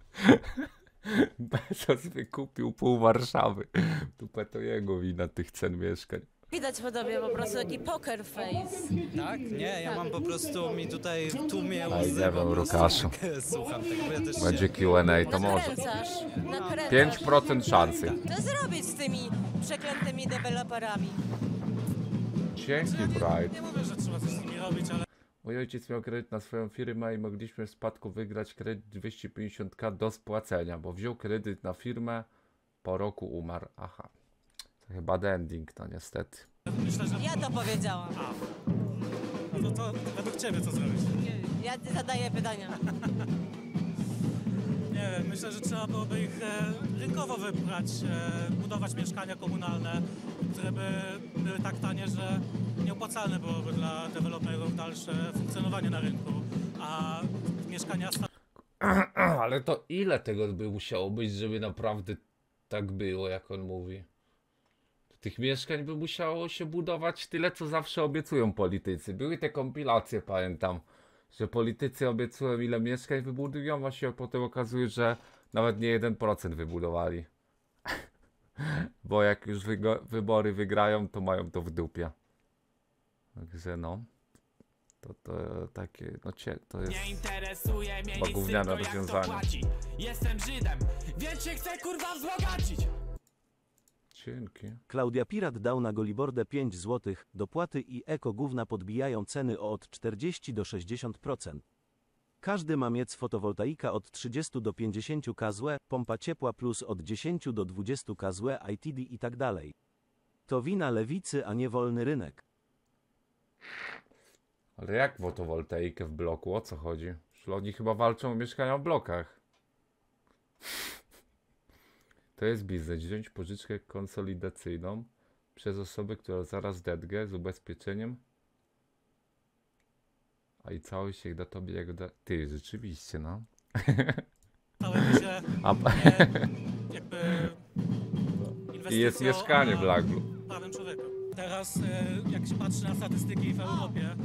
Bezos wykupił pół Warszawy. Tupę to jego wina tych cen mieszkań. Widać po tobie po prostu taki poker face. Tak? Nie, ja mam po prostu, mi tutaj tłumie Ej, łzy, nie po wiem, prostu Łukaszu. słucham tego, ja też Będzie Q&A, to może. Nakręcasz. 5% szansy. Co zrobić z tymi przeklętymi deweloperami? Dzięki, Bright. Nie mówię, że trzeba coś z nimi robić, ale Mój ojciec miał kredyt na swoją firmę i mogliśmy w spadku wygrać kredyt 250k do spłacenia, bo wziął kredyt na firmę, po roku umarł. Aha. To chyba the ending, no niestety. myślę, że... Ja to powiedziałam. No to według ciebie co zrobić? Ja zadaję pytania. Nie wiem, myślę, że trzeba byłoby ich rynkowo wybrać, budować mieszkania komunalne, które by były tak tanie, że nieopłacalne byłoby dla deweloperów dalsze funkcjonowanie na rynku, a mieszkania... Ale to ile tego by musiało być, żeby naprawdę tak było, jak on mówi? Tych mieszkań by musiało się budować tyle, co zawsze obiecują politycy. Były te kompilacje, pamiętam, że politycy obiecują, ile mieszkań wybudują, a się potem okazuje, że nawet nie 1% wybudowali. Bo jak już wybory wygrają, to mają to w dupie. Także no. To takie, no to jest chyba gówniane rozwiązanie. Jestem Żydem, więc się chcę kurwa wzbogacić. Dzięki. Klaudia Pirat dał na Golibordę 5 zł, dopłaty i eko-gówna podbijają ceny o od 40 do 60%. Każdy ma mieć fotowoltaika od 30 do 50 kW, pompa ciepła plus od 10 do 20 kW, ITD i tak dalej. To wina lewicy, a nie wolny rynek. Ale jak fotowoltaikę w bloku? O co chodzi? Oni chyba walczą o mieszkania w blokach. To jest biznes. Wziąć pożyczkę konsolidacyjną przez osobę, która zaraz dedgę z ubezpieczeniem. A i całość się da tobie jak da... Ty, rzeczywiście, no. I jest mieszkanie w Laglu. Prawem człowieka. Teraz jak się patrzy na statystyki w Europie,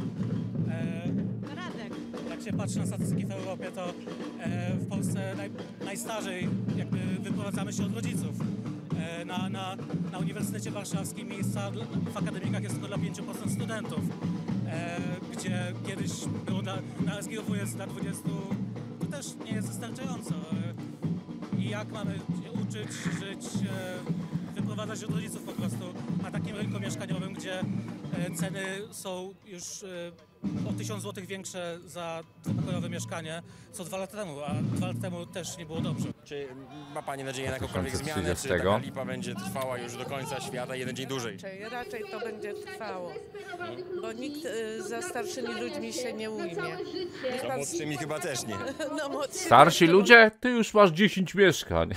to w Polsce najstarzej jakby wyprowadzamy się od rodziców. Na Uniwersytecie Warszawskim miejsca w akademikach jest tylko dla 5% studentów, gdzie kiedyś było na SGOW jest dla 20, to też nie jest wystarczająco. jak mamy się uczyć, żyć, wyprowadzać od rodziców po prostu na takim rynku mieszkaniowym, gdzie ceny są już o 1000 zł większe za dwupokojowe mieszkanie, co 2 lata temu, a 2 lata temu też nie było dobrze. Czy ma pani nadzieję na jakąkolwiek zmianę, czy taka lipa będzie trwała już do końca świata, jeden dzień dłużej? Raczej to będzie trwało, bo nikt za starszymi ludźmi się nie ujmie. No młodszymi chyba też nie. No, Starsi ludzie, ty już masz 10 mieszkań.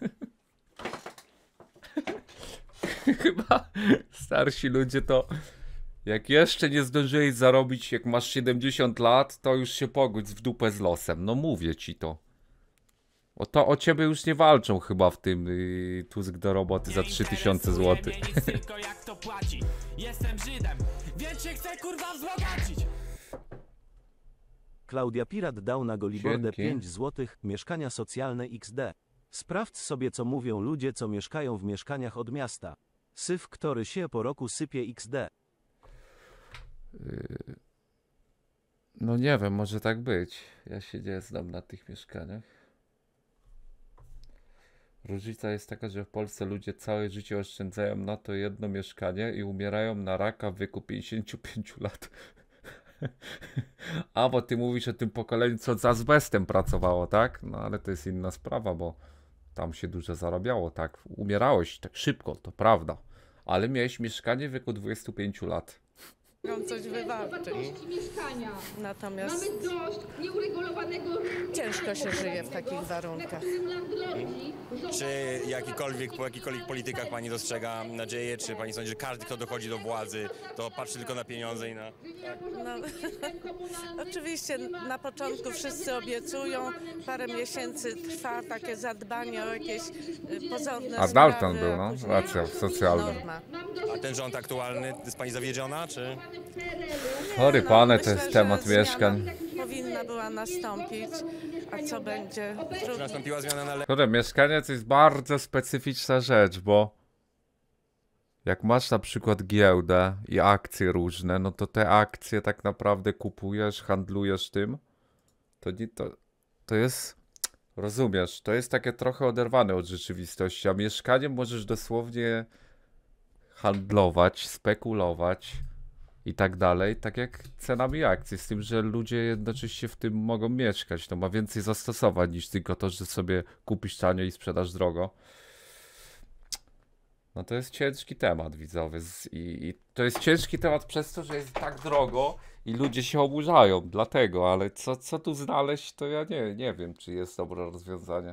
Chyba starsi ludzie to jak jeszcze nie zdążyłeś zarobić, jak masz 70 lat, to już się pogódź w dupę z losem. No mówię ci to. O ciebie już nie walczą chyba w tym Tusk do roboty za 3000 zł. Tylko jak to płaci. Jestem Żydem, więc się chcę kurwa wzbogacić. Klaudia Pirat dał na Golibordę Dzięki. 5 zł. Mieszkania socjalne XD. Sprawdź sobie, co mówią ludzie, co mieszkają w mieszkaniach od miasta. Syf, który się po roku sypie XD. No nie wiem, może tak być. Ja się nie znam na tych mieszkaniach. Różnica jest taka, że w Polsce ludzie całe życie oszczędzają na to jedno mieszkanie i umierają na raka w wieku 55 lat. A, bo ty mówisz o tym pokoleniu, co z azbestem pracowało, tak? No ale to jest inna sprawa, bo tam się dużo zarabiało, tak? Umierałeś tak szybko, to prawda. Ale miałeś mieszkanie w wieku 25 lat. coś wywalczyć. Mieszkania. Natomiast Mamy dość nieuregulowanego ciężko się żyje w takich warunkach. Czy po jakichkolwiek politykach pani dostrzega nadzieję, czy pani sądzi, że każdy, kto dochodzi do władzy, to patrzy tylko na pieniądze i na... No, oczywiście na początku wszyscy obiecują, parę miesięcy trwa takie zadbanie o jakieś pozorne A sprawy, Dalton był, no, później racja, socjalna. norma. A ten rząd aktualny, jest pani zawiedziona, czy... Chory pane, to myślę, jest że temat zmiana mieszkań. powinna była nastąpić, a co będzie? Czy nastąpiła zmiana na lepiej? Które mieszkanie to jest bardzo specyficzna rzecz, bo jak masz na przykład giełdę i akcje różne, no to te akcje tak naprawdę kupujesz, handlujesz tym, to jest, rozumiesz, to jest takie trochę oderwane od rzeczywistości, a mieszkaniem możesz dosłownie handlować, spekulować i tak dalej, tak jak cenami akcji, z tym, że ludzie jednocześnie w tym mogą mieszkać. To ma więcej zastosowań niż tylko to, że sobie kupisz tanio i sprzedasz drogo. No to jest ciężki temat, widzowie. I to jest ciężki temat przez to, że jest tak drogo i ludzie się oburzają, dlatego, ale co tu znaleźć, to ja nie wiem, czy jest dobre rozwiązanie.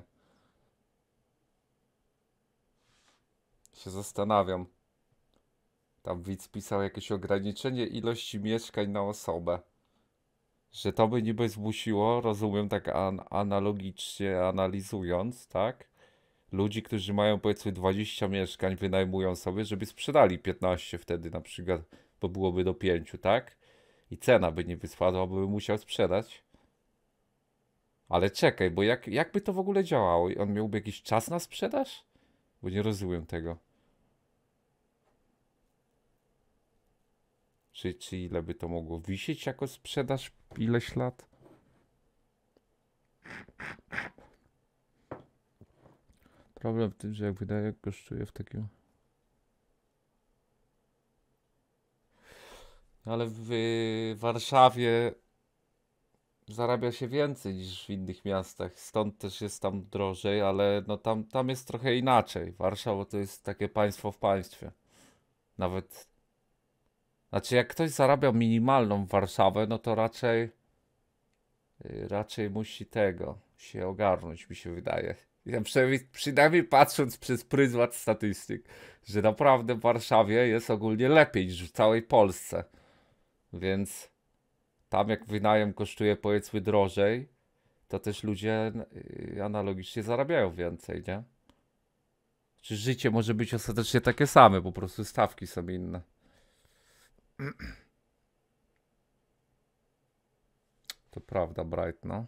Się zastanawiam. Tam widz pisał jakieś ograniczenie ilości mieszkań na osobę. Że to by niby zmusiło, rozumiem tak analogicznie analizując, tak? Ludzi, którzy mają powiedzmy 20 mieszkań, wynajmują sobie, żeby sprzedali 15 wtedy na przykład, bo byłoby do 5, tak? I cena by nie wyspadła, bo by musiał sprzedać. Ale czekaj, bo jakby to w ogóle działało? On miałby jakiś czas na sprzedaż? Bo nie rozumiem tego. Czy ile by to mogło wisieć jako sprzedaż ileś lat? Problem w tym, że jak wydaje, kosztuje w takim... Ale w Warszawie zarabia się więcej niż w innych miastach, stąd też jest tam drożej, ale no tam jest trochę inaczej. Warszawa to jest takie państwo w państwie. Nawet... Znaczy, jak ktoś zarabia minimalną w Warszawę, no to raczej musi się ogarnąć, mi się wydaje. Ja przynajmniej patrząc przez pryzmat statystyk, że naprawdę w Warszawie jest ogólnie lepiej niż w całej Polsce. Więc tam jak wynajem kosztuje powiedzmy drożej, to też ludzie analogicznie zarabiają więcej, nie? Czy życie może być ostatecznie takie same, po prostu stawki są inne. To prawda, Bright, no.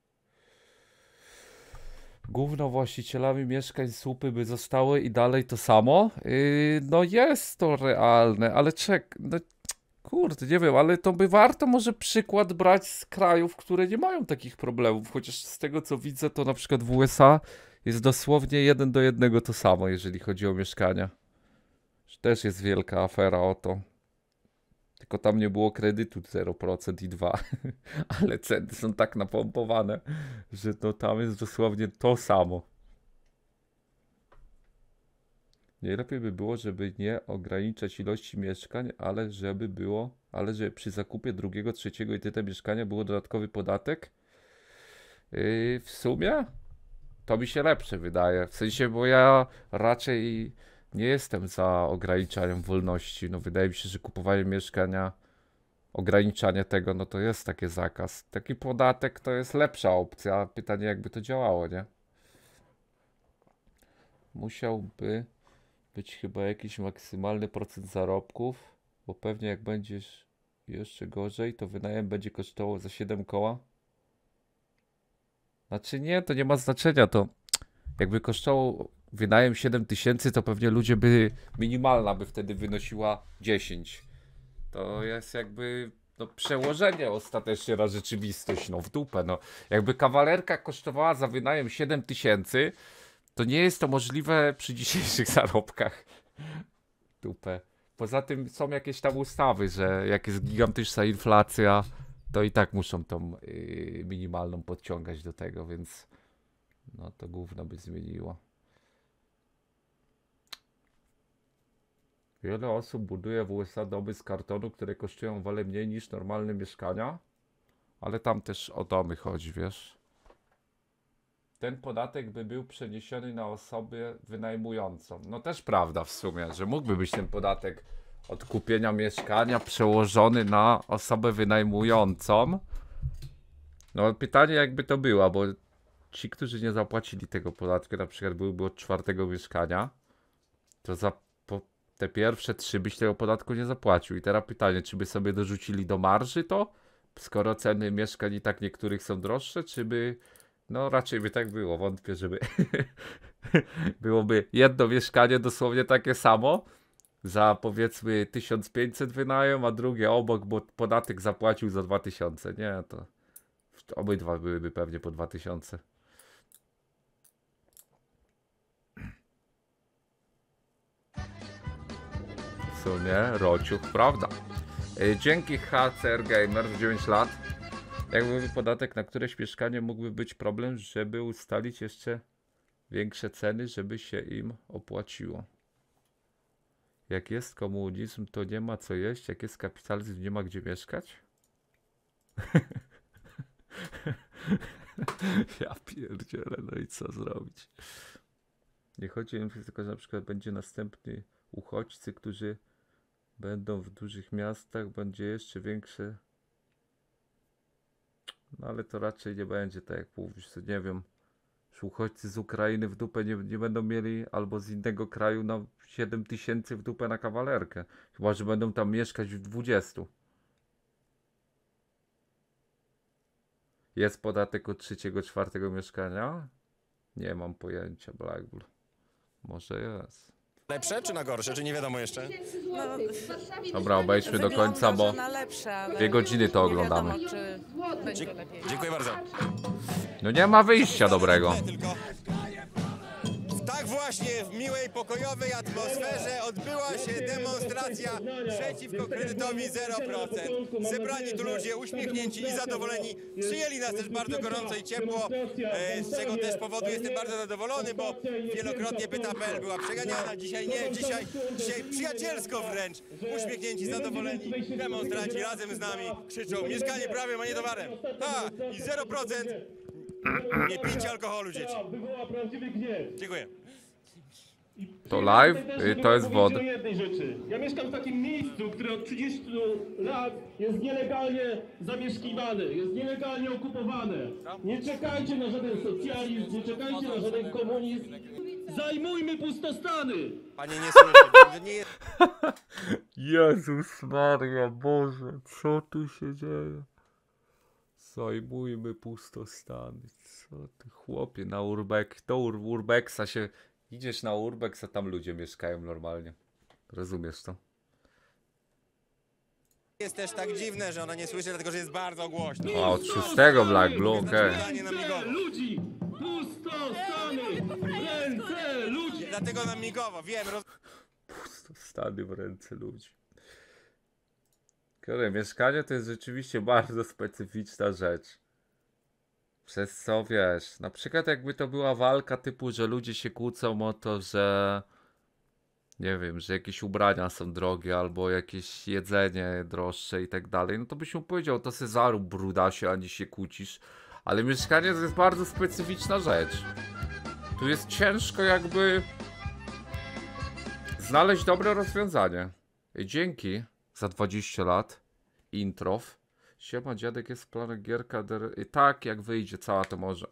Gówno właścicielami mieszkań słupy by zostały i dalej to samo? No jest to realne, ale no kurde, nie wiem, ale to by warto może przykład brać z krajów, które nie mają takich problemów, chociaż z tego co widzę, to na przykład w USA jest dosłownie 1 do 1 to samo, jeżeli chodzi o mieszkania. Też jest wielka afera o to. Tylko tam nie było kredytu 0% i 2%. Ale ceny są tak napompowane, że no tam jest dosłownie to samo. Najlepiej by było, żeby nie ograniczać ilości mieszkań, ale żeby przy zakupie drugiego, trzeciego itd. mieszkania było dodatkowy podatek. W sumie to mi się lepsze wydaje. W sensie, bo ja raczej nie jestem za ograniczaniem wolności. No wydaje mi się, że kupowanie mieszkania, ograniczanie tego, no to jest taki zakaz. Taki podatek to jest lepsza opcja. Pytanie, jakby to działało, nie? Musiałby być chyba jakiś maksymalny procent zarobków, bo pewnie jak będziesz jeszcze gorzej, to wynajem będzie kosztował za 7 koła. Znaczy nie, to nie ma znaczenia, to jakby kosztował wynajem 7 000, to pewnie ludzie by, minimalna by wtedy wynosiła 10. To jest jakby no, przełożenie ostatecznie na rzeczywistość, no w dupę, no. Jakby kawalerka kosztowała za wynajem 7 000, to nie jest to możliwe przy dzisiejszych zarobkach. Dupę. Poza tym są jakieś tam ustawy, że jak jest gigantyczna inflacja, to i tak muszą tą minimalną podciągać do tego, więc no to gówno by zmieniło. Wiele osób buduje w USA domy z kartonu, które kosztują o wiele mniej niż normalne mieszkania, ale tam też o domy chodzi, wiesz. Ten podatek by był przeniesiony na osobę wynajmującą. No też prawda w sumie, że mógłby być ten podatek od kupienia mieszkania przełożony na osobę wynajmującą. No pytanie jakby to było, bo ci, którzy nie zapłacili tego podatku, na przykład byłyby od 4. mieszkania, to za te pierwsze 3 byś tego podatku nie zapłacił. I teraz pytanie, czy by sobie dorzucili do marży to, skoro ceny mieszkań i tak niektórych są droższe, czy by... No raczej by tak było, wątpię, żeby byłoby jedno mieszkanie dosłownie takie samo za powiedzmy 1500 wynajem, a drugie obok, bo podatek zapłacił za 2000. Nie, to obydwa byłyby pewnie po 2000. W sumie Rociuch, prawda. Dzięki HCR Gamer 9 lat. Jakby podatek na któreś mieszkanie mógłby być problem, żeby ustalić jeszcze większe ceny, żeby się im opłaciło. Jak jest komunizm, to nie ma co jeść, jak jest kapitalizm, nie ma gdzie mieszkać? Ja pierdzielę, no i co zrobić? Nie chodzi o tylko, że na przykład będzie następny uchodźcy, którzy będą w dużych miastach, będzie jeszcze większe. No ale to raczej nie będzie tak jak mówisz, to nie wiem, że uchodźcy z Ukrainy w dupę nie będą mieli, albo z innego kraju na 7 000 w dupę na kawalerkę. Chyba, że będą tam mieszkać w 20. Jest podatek od 3., 4. mieszkania? Nie mam pojęcia, Black Bull. Może jest. Lepsze czy na gorsze, czy nie wiadomo jeszcze? No, Dobra, obejdźmy do końca, bo na lepsze, ale 2 godziny to nie oglądamy. wiadomo, czy będzie lepiej. Dziękuję bardzo. No nie ma wyjścia dobrego. Tak właśnie w miłej, pokojowej atmosferze odbyła się demonstracja przeciwko kredytowi 0%. Zebrani tu ludzie uśmiechnięci i zadowoleni. Przyjęli nas też bardzo gorąco i ciepło, z czego też powodu jestem bardzo zadowolony, bo wielokrotnie Pyta.pl była przeganiana, dzisiaj nie, dzisiaj przyjacielsko wręcz. Uśmiechnięci, zadowoleni demonstranci razem z nami krzyczą: mieszkanie prawem, a nie towarem. Ha! I 0%. Nie pijcie alkoholu, dzieci. Dziękuję. To live? To jest WOD. jednej rzeczy. Ja mieszkam w takim miejscu, które od 30 lat jest nielegalnie zamieszkiwane, jest nielegalnie okupowane. Nie czekajcie na żaden socjalizm, nie czekajcie na żaden komunizm. Zajmujmy pustostany! Panie, nie słyszę, nie jest... Jezus Maria, Boże, co tu się dzieje? Zajmujmy pustostany. Co ty chłopie, na Urbexa się... Idziesz na Urbex, a tam ludzie mieszkają normalnie. Rozumiesz to? Jest też tak dziwne, że ona nie słyszy, dlatego że jest bardzo głośno. A od 6 Black Blue, okej. Ludzi! Pustostany w ręce ludzi! Dlatego nam migowo, wiem. Stany w ręce ludzi. Kurde, mieszkanie to jest rzeczywiście bardzo specyficzna rzecz. Przez co, wiesz, na przykład jakby to była walka typu, że ludzie się kłócą o to, że nie wiem, że jakieś ubrania są drogie albo jakieś jedzenie droższe i tak dalej, no to byś mu powiedział, to se zarób brudasie, ani się kłócisz. Ale mieszkanie to jest bardzo specyficzna rzecz. Tu jest ciężko jakby znaleźć dobre rozwiązanie. Dzięki za 20 lat. Introw. Siema, dziadek, jest w planach gierka. Tak, jak wyjdzie cała, to może.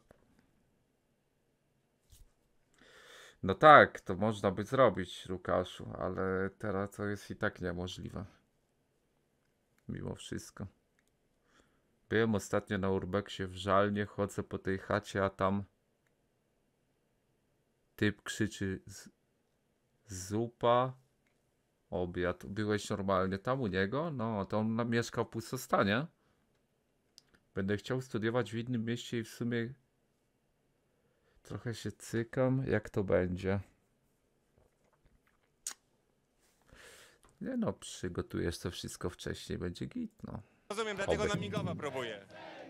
No tak, to można by zrobić, Łukaszu, ale teraz to jest i tak niemożliwe. Mimo wszystko. Byłem ostatnio na Urbexie w Żalnie, chodzę po tej chacie, a tam typ krzyczy zupa, obiad. Byłeś normalnie tam u niego? No, to on mieszkał w Pustostanie. Będę chciał studiować w innym mieście i w sumie trochę się cykam, jak to będzie. Nie no, przygotujesz to wszystko wcześniej, będzie git, no. Rozumiem, dlatego nam migowo próbuję.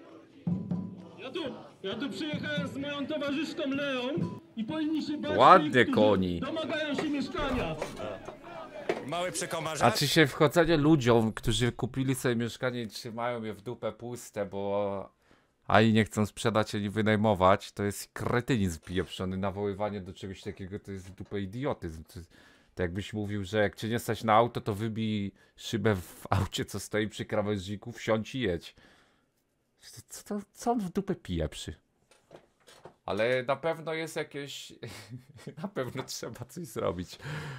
Ja tu przyjechałem z moją towarzyszką Leon i powinni się bać Ładnie, tych, koni. domagają się mieszkania. Mały przekomarzacz. A czy się wchodzenie ludziom, którzy kupili sobie mieszkanie i trzymają je w dupę puste, bo ani nie chcą sprzedać, ani wynajmować, to jest kretynizm pieprzony. Nawoływanie do czegoś takiego to jest w dupę idiotyzm. To jakbyś mówił, że jak cię nie stać na auto, to wybij szybę w aucie, co stoi przy krawężniku, wsiądź i jedź. Co on w dupę pieprzy? Ale na pewno jest jakieś... na pewno trzeba coś zrobić.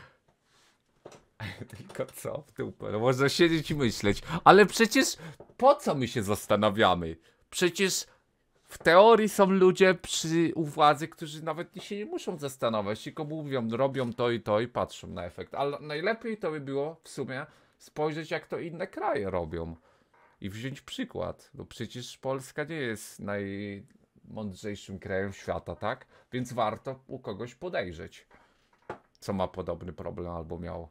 Tylko co w dupę? No można siedzieć i myśleć. Ale przecież po co my się zastanawiamy? Przecież w teorii są ludzie u władzy, którzy nawet się nie muszą zastanawiać, tylko mówią, robią to i patrzą na efekt. Ale najlepiej to by było w sumie spojrzeć, jak to inne kraje robią i wziąć przykład. Bo przecież Polska nie jest najmądrzejszym krajem świata, tak? Więc warto u kogoś podejrzeć, co ma podobny problem albo miał.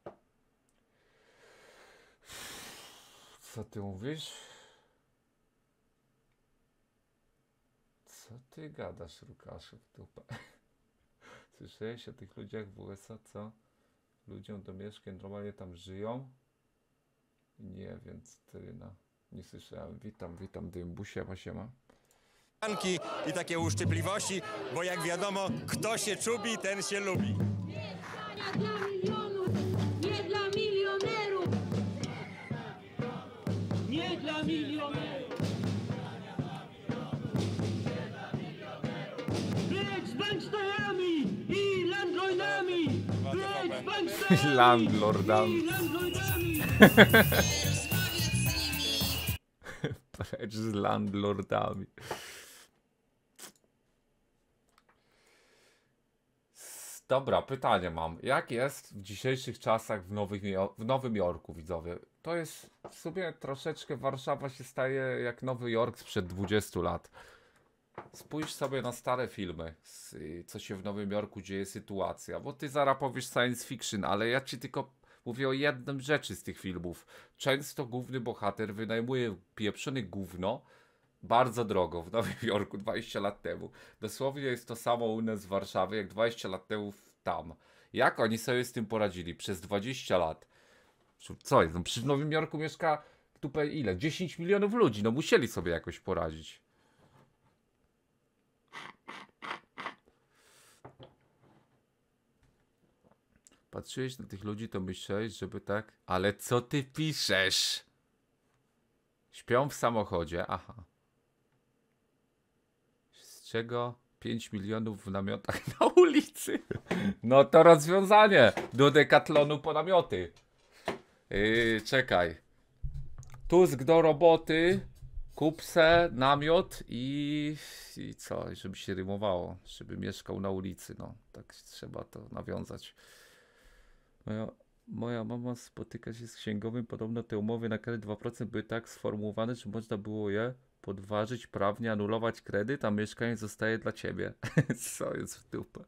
Co ty mówisz? Co ty gadasz, Łukaszu, w dupę? Słyszałeś o tych ludziach w USA, co? Ludziom do mieszkań normalnie tam żyją? Nie, więc ty, no, nie słyszałem. Witam, Dymbu, siema. I takie uszczypliwości, bo jak wiadomo, kto się czubi, ten się lubi. Dla milionów, nie dla milionerów. Nie dla milionerów. Precz z banksterami i landlordami. Precz z banksterami Landlordami. i landlordami. Precz z landlordami. Dobra, pytanie mam. Jak jest w dzisiejszych czasach w Nowym Jorku, widzowie? To jest w sumie troszeczkę, Warszawa się staje jak Nowy Jork sprzed 20 lat. Spójrz sobie na stare filmy, co się w Nowym Jorku dzieje, sytuacja. Bo ty zaraz powiesz science fiction, ale ja ci tylko mówię o jednym rzeczy z tych filmów. Często główny bohater wynajmuje pieprzone gówno bardzo drogo w Nowym Jorku 20 lat temu. Dosłownie jest to samo u nas w Warszawie, jak 20 lat temu tam. Jak oni sobie z tym poradzili przez 20 lat? Co jest? No przy Nowym Jorku mieszka tupę ile? 10 milionów ludzi. No musieli sobie jakoś poradzić. Patrzyłeś na tych ludzi, to myślałeś, żeby tak... Ale co ty piszesz? Śpią w samochodzie, aha. Z czego 5 milionów w namiotach na ulicy? No to rozwiązanie. Do Decathlonu po namioty. Czekaj. Tusk do roboty. Kup se namiot i co? Żeby się rymowało. Żeby mieszkał na ulicy. No, tak trzeba to nawiązać. Moja mama spotyka się z księgowym. Podobno te umowy na kredyt 2% były tak sformułowane, że można było je podważyć prawnie, anulować kredyt, a mieszkanie zostaje dla ciebie. Co jest w dupę?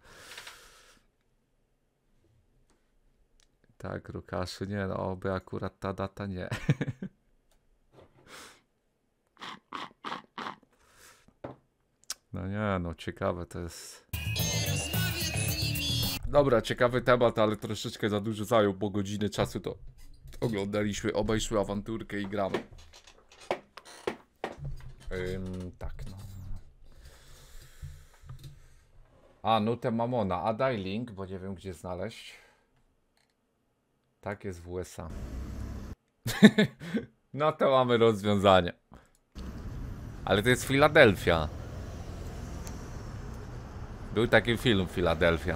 Tak, Rukaszu, nie no, oby akurat ta data nie. No nie no, ciekawe to jest. Dobra, ciekawy temat, ale troszeczkę za dużo zajął, bo godziny czasu to oglądaliśmy, obejrzmy awanturkę i gramy. Tak no. A, nutę Mamona, a daj link, bo nie wiem gdzie znaleźć. Tak jest w USA. No to mamy rozwiązanie. Ale to jest Filadelfia. Był taki film Filadelfia.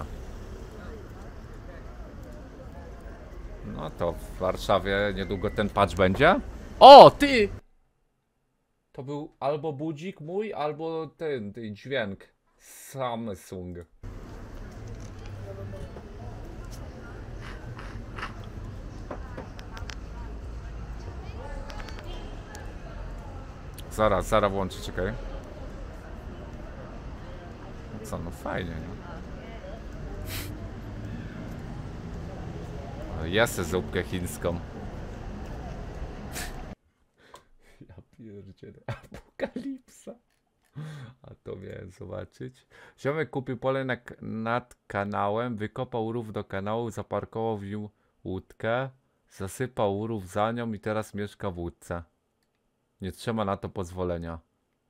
No to w Warszawie niedługo ten patch będzie. O, ty! To był albo budzik mój, albo ten dźwięk. Samsung. Zaraz włączę, czekaj. No co, no fajnie, nie? Jesę zupkę chińską. Ja pierdzielę. Apokalipsa. A to miałem zobaczyć. Ziomek kupił pole nad kanałem, wykopał rów do kanału, zaparkował w nim łódkę, zasypał rów za nią i teraz mieszka w łódce. Nie trzyma na to pozwolenia.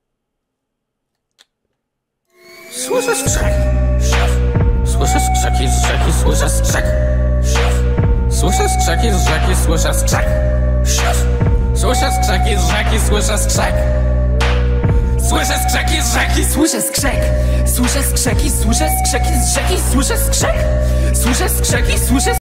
Słyszę skrzek. Słyszę skrzeki z rzeki, słyszę skrzek. Słyszę skrzeki z rzeki, słyszę skrzek. Słyszę skrzeki z rzeki, słyszę skrzek. Słyszę skrzeki z rzeki, słyszę skrzek. Słyszę skrzeki, słyszę skrzeki z rzeki, słyszę skrzek. Słyszę skrzeki, słyszę